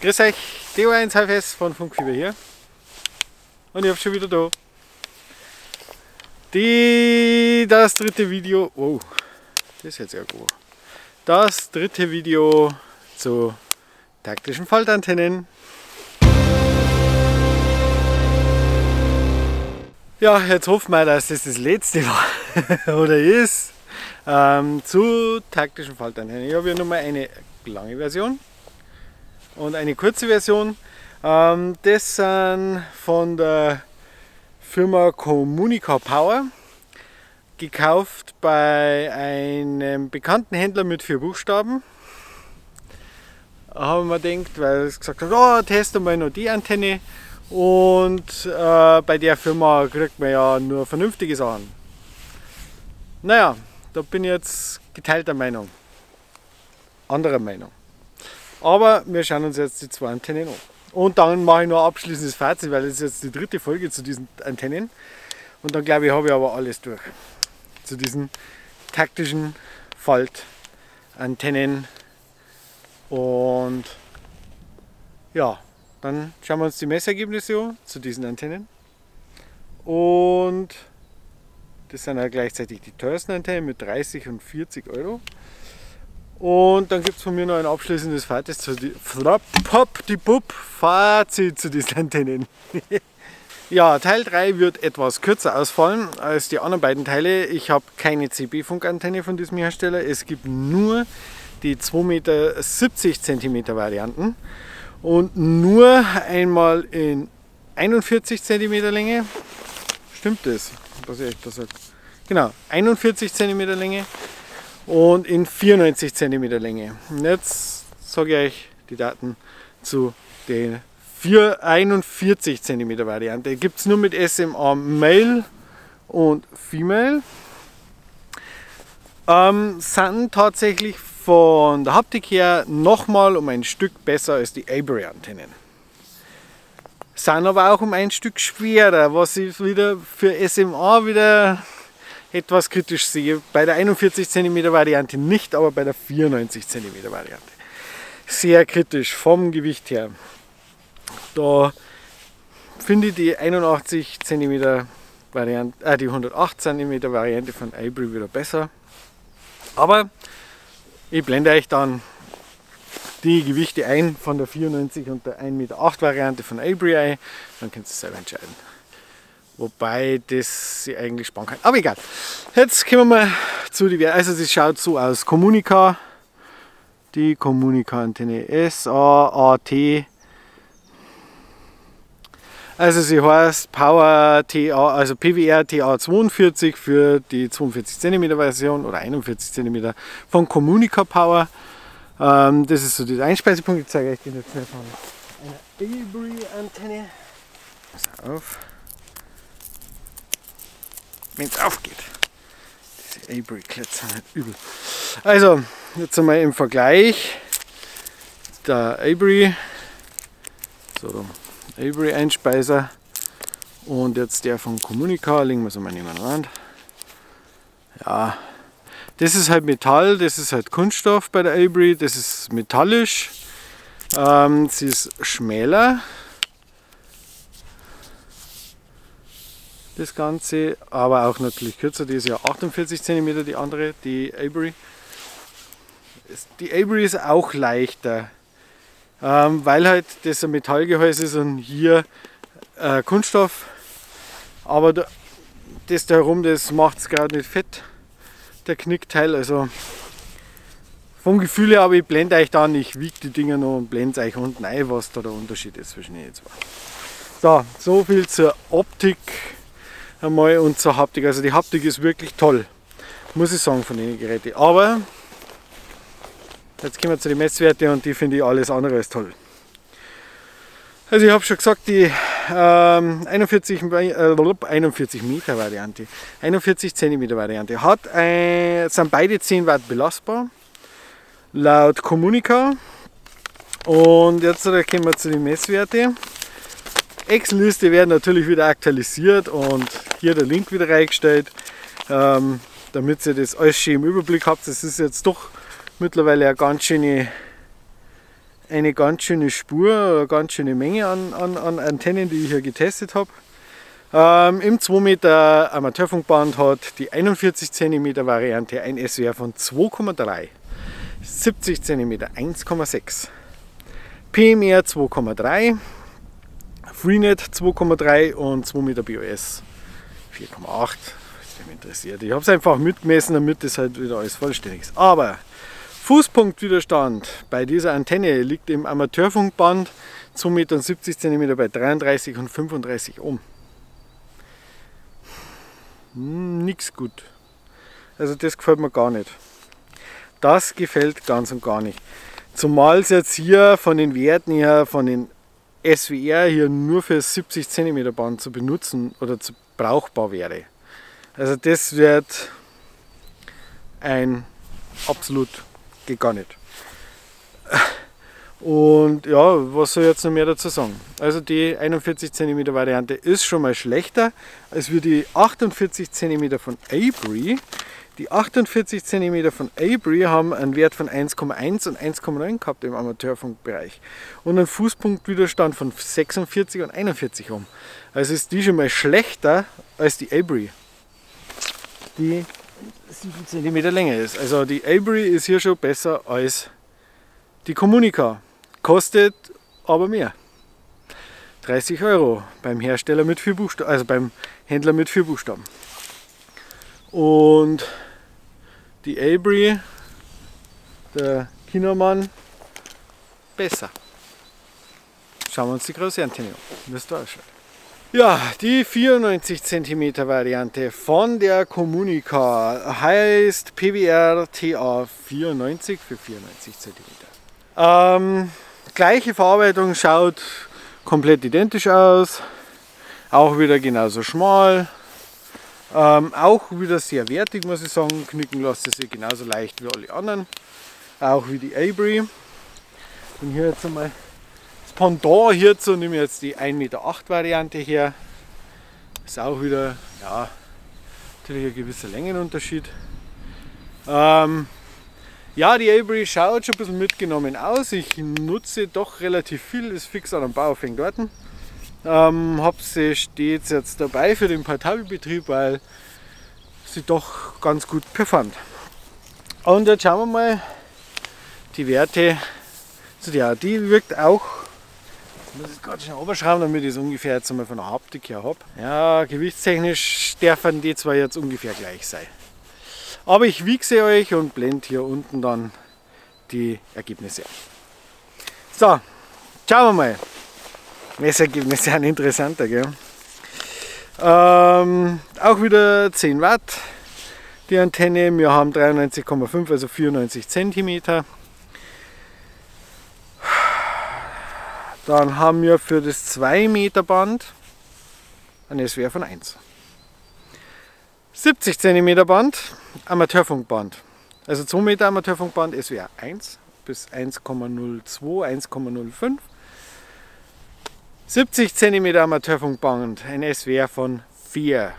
Grüß euch, DO1 HFS von Funkfieber hier. Und ich habe schon wieder da. Das dritte Video. Oh, das ist jetzt ja gut. Das dritte Video zu taktischen Faltantennen. Ja, jetzt hoffen wir, dass das letzte war oder ist zu taktischen Faltantennen. Ich habe ja nochmal eine lange Version und eine kurze Version. Das sind von der Firma Communica Power, gekauft bei einem bekannten Händler mit 4 Buchstaben. Da haben wir gedacht, weil es gesagt hat, oh, teste mal noch die Antenne, und bei der Firma kriegt man ja nur vernünftige Sachen. Naja, da bin ich jetzt geteilter Meinung, anderer Meinung. Aber wir schauen uns jetzt die 2 Antennen an. Und dann mache ich noch ein abschließendes Fazit, weil das ist jetzt die dritte Folge zu diesen Antennen. Und dann glaube ich, habe ich aber alles durch. Zu diesen taktischen Faltantennen. Und ja, dann schauen wir uns die Messergebnisse an zu diesen Antennen. Und das sind ja gleichzeitig die teuersten Antennen mit 30 und 40 Euro. Und dann gibt es von mir noch ein abschließendes Fazit zu diesen Antennen. Ja, Teil 3 wird etwas kürzer ausfallen als die anderen beiden Teile. Ich habe keine CB-Funkantenne von diesem Hersteller. Es gibt nur die 2,70 Meter Varianten und nur einmal in 41 cm Länge. Stimmt das, was ich da sage? Genau, 41 cm Länge. Und in 94 cm Länge. Und jetzt sage ich euch die Daten zu der 41 cm Variante. Gibt es nur mit SMA Male und Female. Sind tatsächlich von der Haptik her nochmal um ein Stück besser als die Avery Antennen. Sind aber auch um ein Stück schwerer, was ich wieder für SMA wieder etwas kritisch sehe. Bei der 41 cm Variante nicht, aber bei der 94 cm Variante sehr kritisch vom Gewicht her. Da finde ich die 81 cm Variante, die 108 cm Variante von Avery wieder besser. Aber ich blende euch dann die Gewichte ein von der 94 und der 1,8 Meter Variante von Avery ein. Dann könnt ihr selber entscheiden. Wobei das sie eigentlich sparen kann. Aber egal. Jetzt kommen wir mal zu die. Also das schaut so aus. Communica. Die Communica Antenne SAAT. Also sie heißt Power TA, also PWR TA 42 für die 42 cm Version oder 41 cm von Communica Power. Das ist so der Einspeisepunkt. Ich zeige euch den jetzt nicht von einer Avery Antenne. Pass auf. Wenn es aufgeht. Diese Avery-Klets sind halt übel. Also, jetzt einmal im Vergleich der Avery, so Avery Einspeiser und jetzt der von Communica, legen wir es mal nebeneinander. Ja, das ist halt Metall, das ist halt Kunststoff bei der Avery, das ist metallisch, sie ist schmäler. Das Ganze, aber auch natürlich kürzer, die ist ja 48 cm, die andere, die Avery. Die Avery ist auch leichter, weil halt das ein Metallgehäuse ist und hier Kunststoff, aber das da herum, das macht es gerade nicht fett, der Knickteil. Also vom Gefühl her, aber ich blende euch dann, ich wiege die Dinger noch und blende euch unten ein, was da der Unterschied ist zwischen den zwei. So viel zur Optik einmal und zur Haptik. Also die Haptik ist wirklich toll, muss ich sagen, von den Geräten. Aber jetzt kommen wir zu den Messwerten und die finde ich alles andere als toll. Also ich habe schon gesagt, die 41 Meter Variante, 41 cm Variante sind beide 10 Watt belastbar, laut Communica. Und jetzt kommen wir zu den Messwerten. Excel-Liste werden natürlich wieder aktualisiert und hier der Link wieder reingestellt, damit ihr das alles schön im Überblick habt. Das ist jetzt doch mittlerweile eine ganz schöne eine ganz schöne Spur, eine ganz schöne Menge an Antennen, die ich hier getestet habe. Im 2 Meter Amateurfunkband hat die 41 cm Variante ein SWR von 2,3, 70 cm 1,6, PMR 2,3, Freenet 2,3 und 2 Meter BOS 4,8. Was mich interessiert. Ich habe es einfach mitgemessen, damit das halt wieder alles vollständig ist. Aber Fußpunktwiderstand bei dieser Antenne liegt im Amateurfunkband 2,70 Meter bei 33 und 35 Ohm. Nix gut. Also das gefällt mir gar nicht. Das gefällt ganz und gar nicht. Zumal es jetzt hier von den Werten her, von den SWR hier nur für 70 cm Band zu benutzen oder zu brauchbar wäre. Also das wird ein absolut geht gar nicht. Und ja, was soll ich jetzt noch mehr dazu sagen? Also die 41 cm Variante ist schon mal schlechter als wir die 48 cm von Abry. Die 48 cm von Abry haben einen Wert von 1,1 und 1,9 gehabt im Amateurfunkbereich und einen Fußpunktwiderstand von 46 und 41 Ohm. Also ist die schon mal schlechter als die Abry, die 7 cm länger ist. Also die Abry ist hier schon besser als die Communica. Kostet aber mehr. 30 € beim Hersteller mit 4 Buchstaben, also beim Händler mit 4 Buchstaben. Und die Abry, der Chinamann, besser. Schauen wir uns die große Antenne an, wie es da ausschaut. Ja, die 94 cm Variante von der Communica heißt PWR TA 94 für 94 cm. Gleiche Verarbeitung, schaut komplett identisch aus, auch wieder genauso schmal, auch wieder sehr wertig, muss ich sagen. Knicken lässt es sich genauso leicht wie alle anderen, auch wie die Abry. Und hier jetzt einmal das Pendant hierzu, nehme ich jetzt die 1,8 Meter Variante her. Ist auch wieder, ja, natürlich ein gewisser Längenunterschied. Ja, die Abry schaut schon ein bisschen mitgenommen aus. Ich nutze doch relativ viel, ist fix an einem Bauaufhäng dort. Habe sie stets jetzt dabei für den Portabelbetrieb, weil sie doch ganz gut performt. Und jetzt schauen wir mal die Werte. Also ja, die wirkt auch, ich muss es gerade schon runterschrauben, damit ich es ungefähr jetzt einmal von der Haptik her habe. Ja, gewichtstechnisch dürfen die zwar jetzt ungefähr gleich sein. Aber ich wiege sie euch und blende hier unten dann die Ergebnisse ein. So, schauen wir mal. Messergebnisse sind interessanter, gell? Auch wieder 10 Watt die Antenne. Wir haben 93,5, also 94 cm. Dann haben wir für das 2 Meter Band ein SWR von 1. 70 cm Band, Amateurfunkband. Also 2 Meter Amateurfunkband SWR 1 bis 1,02, 1,05. 70 cm Amateurfunkband, ein SWR von 4.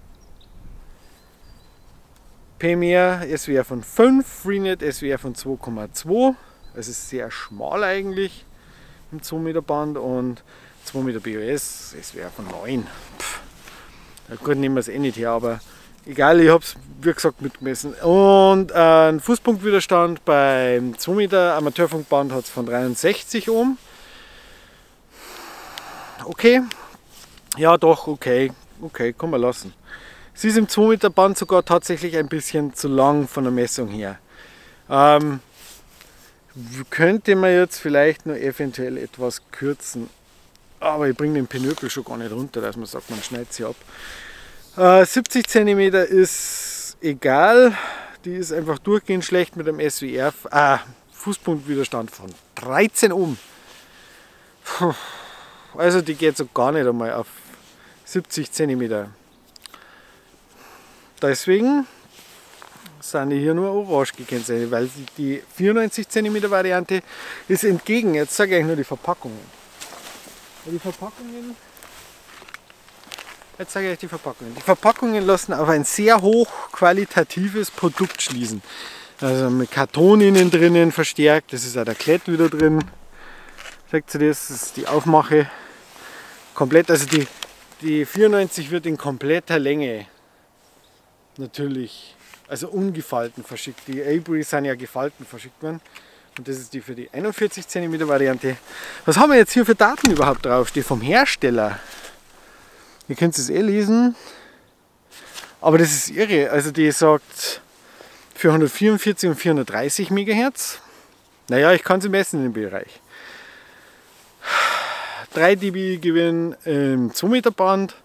PMR SWR von 5, Freenet SWR von 2,2. Das ist sehr schmal eigentlich im 2 Meter Band und 2 Meter BOS SWR von 9. Ja, gut, nehmen wir es eh nicht her, aber egal, ich habe es wie gesagt mitgemessen. Und ein Fußpunktwiderstand beim 2 Meter Amateurfunkband hat es von 63 Ohm. Okay, ja doch, okay, kann man lassen. Sie ist im 2 Meter Band sogar tatsächlich ein bisschen zu lang von der Messung her. Könnte man jetzt vielleicht nur eventuell etwas kürzen, aber ich bringe den Pinökel schon gar nicht runter, dass man sagt, man schneidet sie ab. 70 cm ist egal, die ist einfach durchgehend schlecht mit einem SWR, Fußpunktwiderstand von 13 Ohm. Also die geht so gar nicht einmal auf 70 cm. Deswegen sind die hier nur orange gekennzeichnet, weil die 94 cm Variante ist entgegen. Jetzt sage ich euch nur die Verpackungen. Jetzt sage ich euch die Verpackungen. Die Verpackungen lassen auf ein sehr hochqualitatives Produkt schließen. Also mit Karton innen drinnen verstärkt, das ist auch der Klett wieder drin. Seht ihr das? Das ist die Aufmache komplett, also die 94 wird in kompletter Länge natürlich, also ungefalten verschickt. Die Avery sind ja gefalten verschickt worden. Und das ist die für die 41 cm Variante. Was haben wir jetzt hier für Daten überhaupt drauf? Steht vom Hersteller. Ihr könnt es lesen. Aber das ist irre. Also die sagt für 144 und 430 MHz. Naja, ich kann sie messen in dem Bereich. 3 dB Gewinn im 2 Meter Band.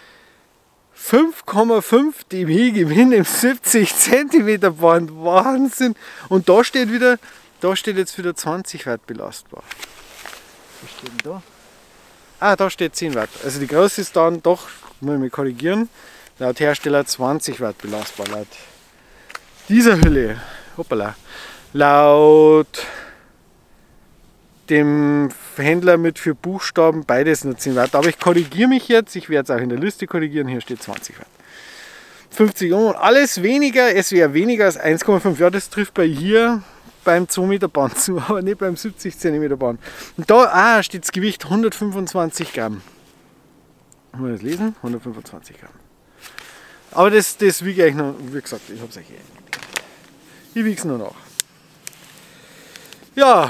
5,5 dB Gewinn im 70 cm Band. Wahnsinn. Und da steht jetzt wieder 20 Watt belastbar. Was steht denn da? Ah, da steht 10 Watt. Also die große ist dann doch, muss ich mich korrigieren, laut Hersteller 20 Watt belastbar. Laut dieser Hülle, hoppala, laut dem Händler mit 4 Buchstaben beides nur 10 Watt. Aber ich korrigiere mich jetzt, ich werde es auch in der Liste korrigieren, hier steht 20 Watt. 50 Ohm und alles weniger, es wäre weniger als 1,5. Ja, das trifft bei hier beim 2 Meter Band zu, aber nicht beim 70 cm Band. Und da steht das Gewicht 125 Gramm. Wollen wir das lesen? 125 Gramm. Aber das wiege ich noch, wie gesagt, ich habe es euch ich wiege es nur noch. Ja,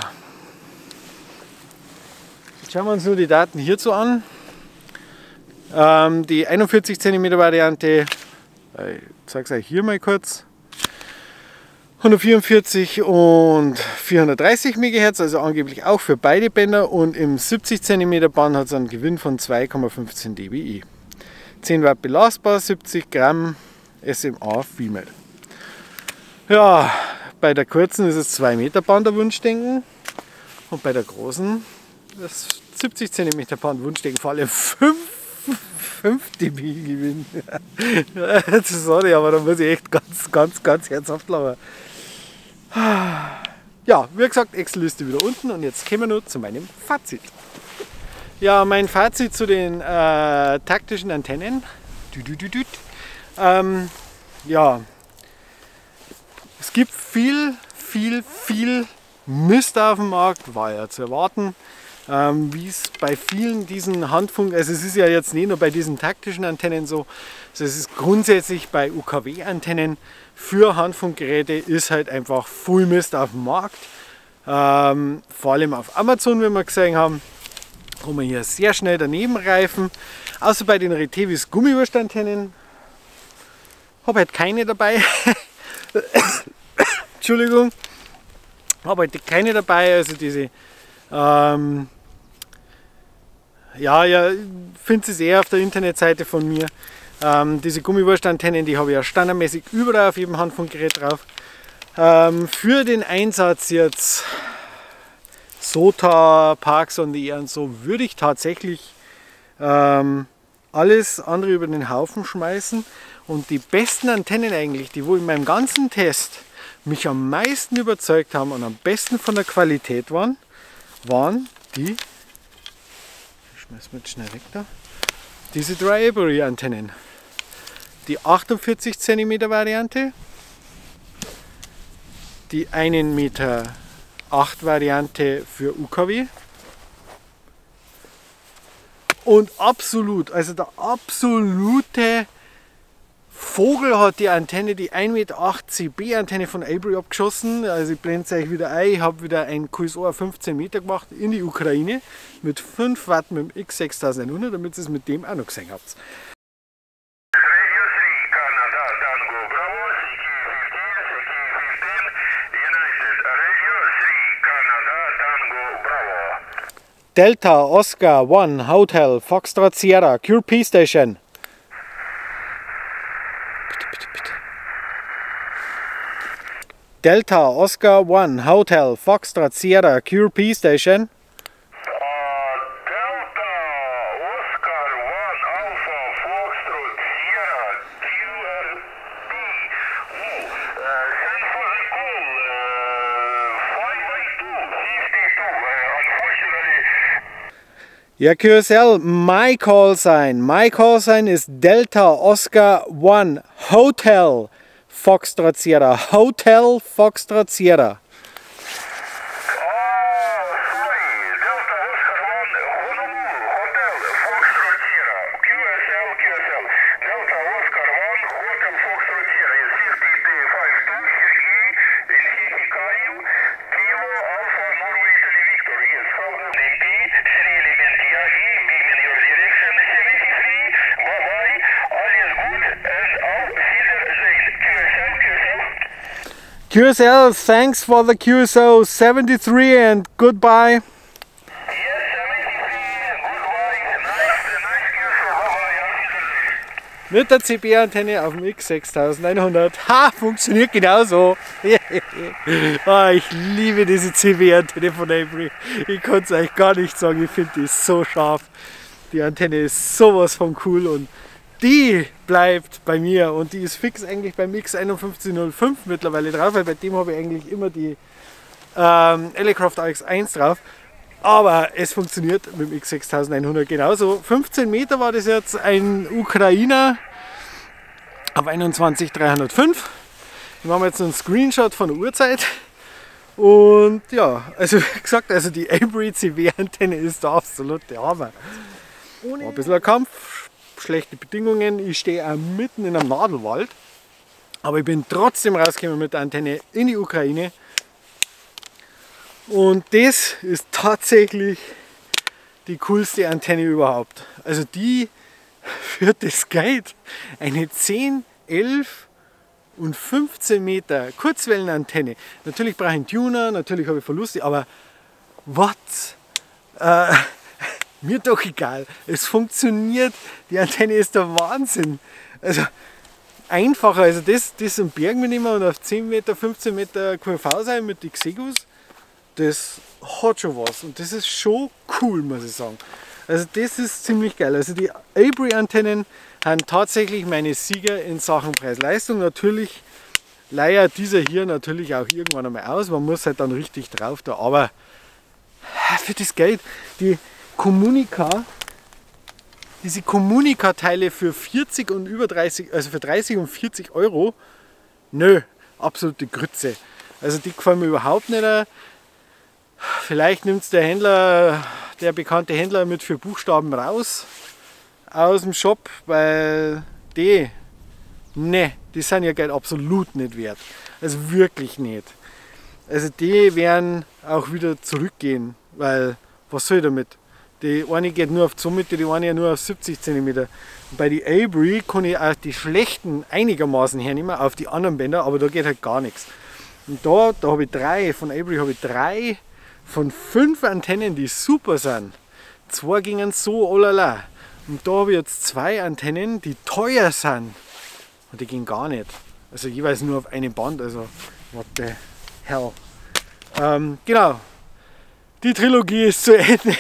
jetzt schauen wir uns nur die Daten hierzu an. Die 41 cm Variante, ich zeige es euch hier mal kurz. 144 und 430 MHz, also angeblich auch für beide Bänder, und im 70 cm Band hat es einen Gewinn von 2,15 dBi. 10 Watt belastbar, 70 Gramm SMA Female. Ja, bei der kurzen ist es 2 Meter Band der Wunschdenken und bei der großen das 70 cm Band Wunschdenken, vor allem 5 dB Gewinn. Sorry, aber da muss ich echt ganz herzhaft lachen. Ja, wie gesagt, Excel-Liste wieder unten und jetzt kommen wir nur zu meinem Fazit. Ja, mein Fazit zu den taktischen Antennen. Ja, es gibt viel Mist auf dem Markt, war ja zu erwarten. Wie es bei vielen diesen Handfunk, also es ist ja jetzt nicht nur bei diesen taktischen Antennen so, also es ist grundsätzlich bei UKW-Antennen für Handfunkgeräte ist halt einfach Full Mist auf dem Markt. Vor allem auf Amazon, wie wir gesehen haben, wo wir hier sehr schnell daneben reifen. Außer bei den Retevis Gummiwurstantennen habe halt keine dabei. Entschuldigung, habe halt keine dabei, also diese ja, findet es eher auf der Internetseite von mir. Diese Gummiwurstantennen, die habe ich ja standardmäßig überall auf jedem Handfunkgerät drauf. Für den Einsatz jetzt SOTA, Parksonde und so würde ich tatsächlich alles andere über den Haufen schmeißen. Und die besten Antennen eigentlich, die wo in meinem ganzen Test mich am meisten überzeugt haben und am besten von der Qualität waren die, ich schmeiß mal schnell weg da, diese 3 Avery Antennen. Die 48 cm Variante, die 1,8 Meter Variante für UKW und also der absolute Vogel hat die Antenne, die 1,8 Meter CB Antenne von Avery abgeschossen. Also ich blende es euch wieder ein. Ich habe wieder ein QSO auf 15 Meter gemacht in die Ukraine mit 5 Watt mit dem X6100, damit ihr es mit dem auch noch gesehen habt. Delta Oscar 1 Hotel Foxtrot Sierra QRP Station. Bitte. Delta Oscar 1 Hotel Foxtrot Sierra QRP Station. Delta Oscar 1 Alpha Foxtrot Sierra QRP. Thanks for the call. 582 unfortunately. Ja, QSL, my call sign is Delta Oscar 1 Hotel Foxtrot Sierra. Hotel Foxtrot Sierra. Sorry, Delta QSL, thanks for the QSO 73 and goodbye. Yes, 73, goodbye, nice QSO, bye-bye. Mit der CB-Antenne auf dem X6100. Ha, funktioniert genauso. Ah, ich liebe diese CB-Antenne von Avery. Ich kann es euch gar nicht sagen, ich finde die so scharf. Die Antenne ist sowas von cool und die bleibt bei mir und die ist fix eigentlich beim X5105 mittlerweile drauf, weil bei dem habe ich eigentlich immer die Elecroft AX1 drauf. Aber es funktioniert mit dem X6100 genauso. 15 Meter war das jetzt ein Ukrainer auf 21305. Ich mache jetzt einen Screenshot von der Uhrzeit. Und ja, also wie gesagt, also die Avery CW-Antenne ist der absolute Hammer. War ein bisschen ein Kampf, schlechte Bedingungen. Ich stehe auch mitten in einem Nadelwald. Aber ich bin trotzdem rausgekommen mit der Antenne in die Ukraine. Und das ist tatsächlich die coolste Antenne überhaupt. Also die für das Geld, eine 10, 11 und 15 Meter Kurzwellenantenne. Natürlich brauche ich einen Tuner, natürlich habe ich Verluste, aber was? Mir doch egal. Es funktioniert, die Antenne ist der Wahnsinn. Also einfacher, also das am Berg mitnehmen und auf 10 Meter, 15 Meter QV sein mit den Xegus. Das hat schon was und das ist schon cool, muss ich sagen. Also das ist ziemlich geil. Also die Avery-Antennen haben tatsächlich meine Sieger in Sachen Preis-Leistung. Natürlich leiert dieser hier natürlich auch irgendwann einmal aus. Man muss halt dann richtig drauf da. Aber für das Geld, die Communica, diese Communica-Teile für 40 und über 30, also für 30 und 40 Euro, nö, absolute Grütze. Also die gefallen mir überhaupt nicht. Vielleicht nimmt es der Händler, der bekannte Händler mit 4 Buchstaben raus aus dem Shop, weil die sind ja Geld absolut nicht wert. Also wirklich nicht. Also die werden auch wieder zurückgehen, weil was soll ich damit? Die eine geht nur auf 2 Meter, die eine ja nur auf 70 cm. Bei den Avery kann ich auch die schlechten einigermaßen hernehmen, auf die anderen Bänder, aber da geht halt gar nichts. Und da habe ich 3, von Avery habe ich 3 von 5 Antennen, die super sind. 2 gingen so oh la la. Und da habe ich jetzt 2 Antennen, die teuer sind. Und die gehen gar nicht. Also jeweils nur auf einem Band. Also, what the hell. Genau. Die Trilogie ist zu Ende.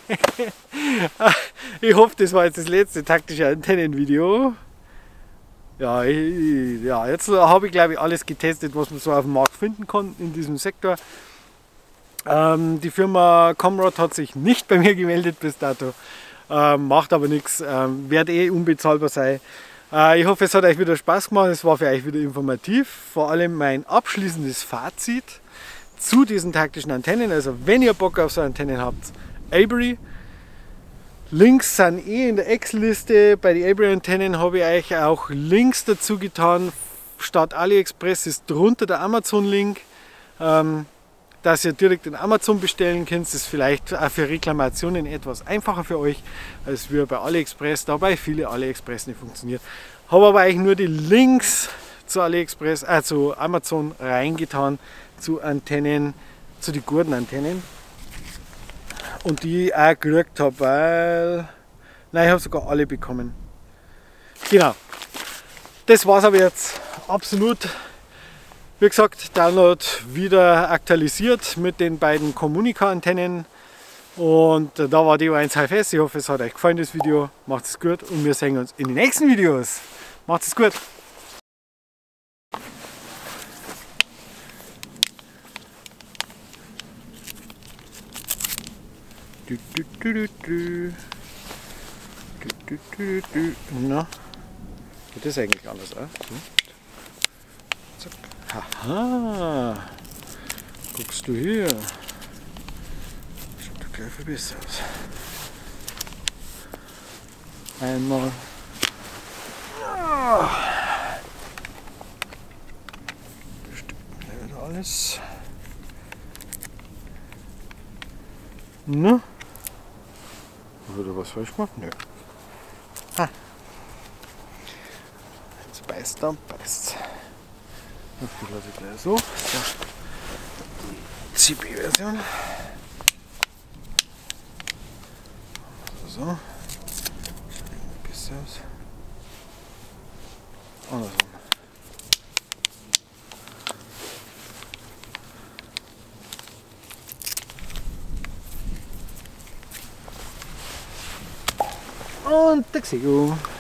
Ich hoffe, das war jetzt das letzte taktische Antennenvideo. Ja, jetzt habe ich glaube ich alles getestet, was man so auf dem Markt finden kann in diesem Sektor. Die Firma Comrod hat sich nicht bei mir gemeldet bis dato, macht aber nichts, wird eh unbezahlbar sein. Ich hoffe, es hat euch wieder Spaß gemacht, es war für euch wieder informativ, vor allem mein abschließendes Fazit zu diesen taktischen Antennen. Also wenn ihr Bock auf so Antennen habt, Avery. Links sind eh in der Excel-Liste, bei den Avery-Antennen habe ich euch auch Links dazu getan, statt AliExpress ist drunter der Amazon-Link. Dass ihr direkt in Amazon bestellen könnt. Das ist vielleicht auch für Reklamationen etwas einfacher für euch, als wir bei AliExpress, da bei viele AliExpress nicht funktioniert. Habe aber eigentlich nur die Links zu AliExpress, zu Amazon reingetan, zu Antennen, zu den guten Antennen. Und die ich auch gekriegt habe, weil, nein, ich habe sogar alle bekommen. Genau. Das war es aber jetzt absolut. Wie gesagt, Download wieder aktualisiert mit den beiden Communica-Antennen und da war die O1 HFS. Ich hoffe, es hat euch gefallen, das Video. Macht es gut und wir sehen uns in den nächsten Videos. Macht es gut! Na, geht das eigentlich anders, oder? Zack. Haha, guckst du hier, schaut doch gleich viel besser aus. Einmal. Stimmt wieder alles. Na? Würde was falsch gemacht? Nö. Ah. Jetzt beißt dann, beißt. Die lasse ich gleich so. die CP-Version. So. Besser aus. Andersrum. Und der Xego.